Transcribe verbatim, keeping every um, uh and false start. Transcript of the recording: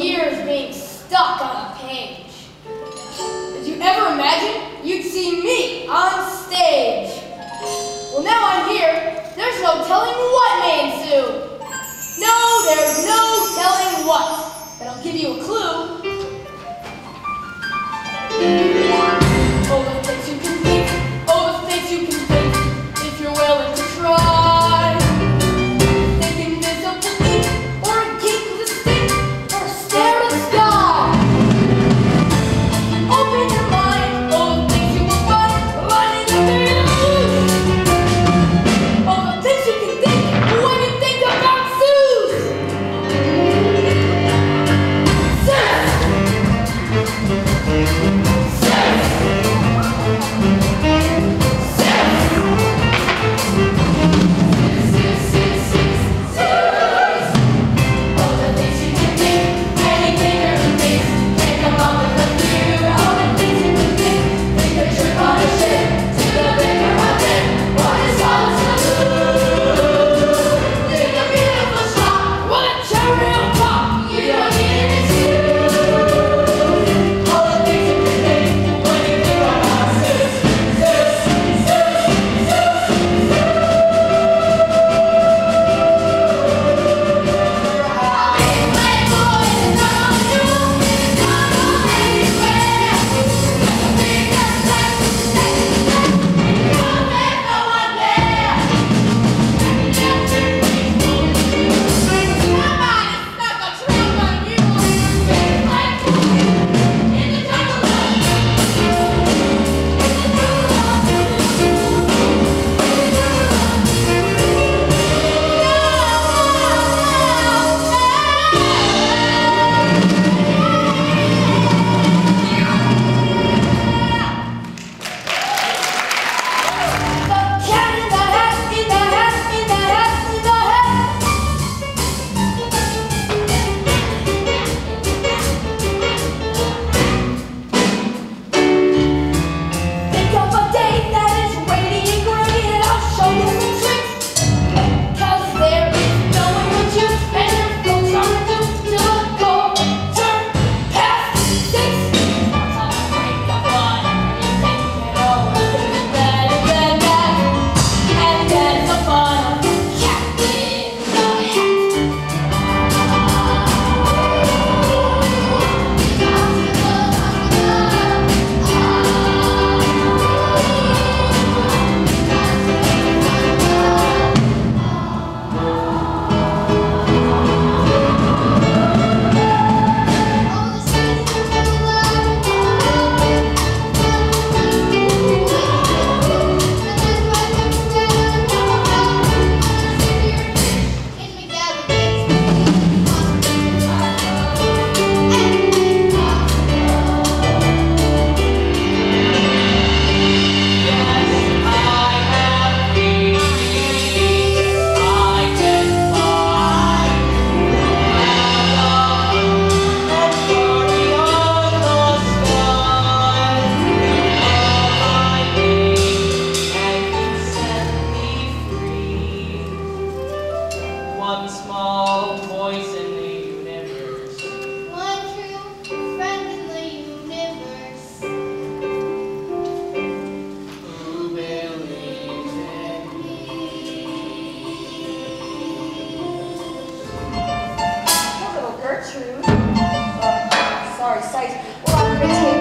years being stuck on a page. Did you ever imagine you'd see me on stage? Well, now I'm here. There's no telling what may ensue. No, there's no telling what. But I'll give you a clue. Oh, the things you can think. Oh, the things you can think. If you're willing to try. Think invisibly, or a geek with a stick, or stare at the sky. Open your mind. Oh, the things you will find. Lining up their illusions. Oh, the things you can think when you think about zoos. One small voice in the universe. One true friend in the universe. Who believes in me? Hello, Gertrude. Uh, sorry, sight. Well, I'm going to take